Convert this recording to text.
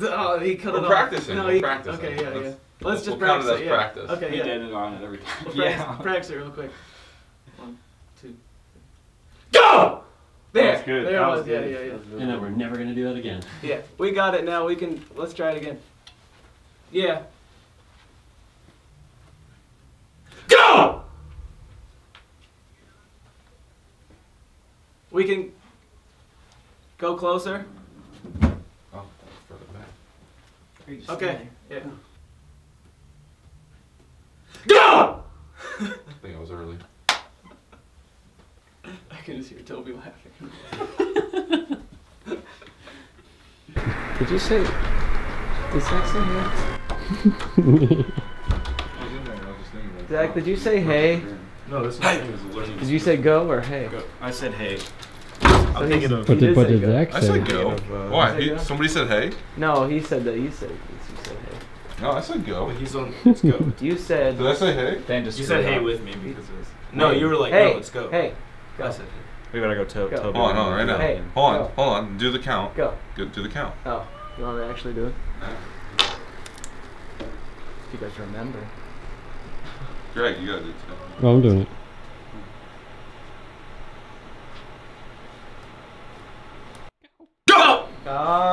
Oh, he cut it off. We're practicing. No, We're practicing. Okay, yeah. Let's just we'll count practice it as yeah. practice. Okay, he yeah. did it on it every time. We'll practice it real quick. 1, 2. Go! There! That's good. There That it was was, yeah, good. yeah, yeah. And then we're never gonna do that again. Yeah, we got it now. We can, let's try it again. Yeah. Go! We can go closer. Oh, further back. Okay. Yeah. Go! I think I was early. I can just hear Toby laughing. Did you say? Is Zach still here? Zach, did you say hey? No, this one is learning. Did you say go or hey? Go. I said hey. I'm thinking of. What did Zach I say? said go. Why? Did I say go? Somebody said hey? No, he said that. You said hey. No, I said go. He's on. Let's go. You said. Did I say hey? Dan just. You said hey with me because it was. No, you were like, hey, no, let's go. Hey, go. I said We gotta go Go. Toby. Hold on, right now. Hey, hold go. on, hold on. Do the count. Go. Do the count. Oh, you want me to actually do it? If you guys remember. Greg, you gotta do it. Oh, I'm doing it. Go! Ah.